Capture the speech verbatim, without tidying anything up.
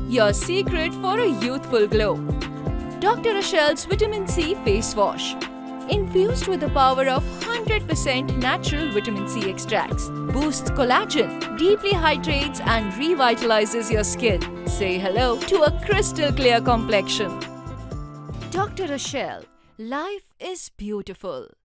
your secret for a youthful glow. Doctor Rochelle's Vitamin C Face Wash. Infused with the power of one hundred percent natural vitamin C extracts, boosts collagen, deeply hydrates and revitalizes your skin. Say hello to a crystal clear complexion. Doctor Rochelle, life is beautiful.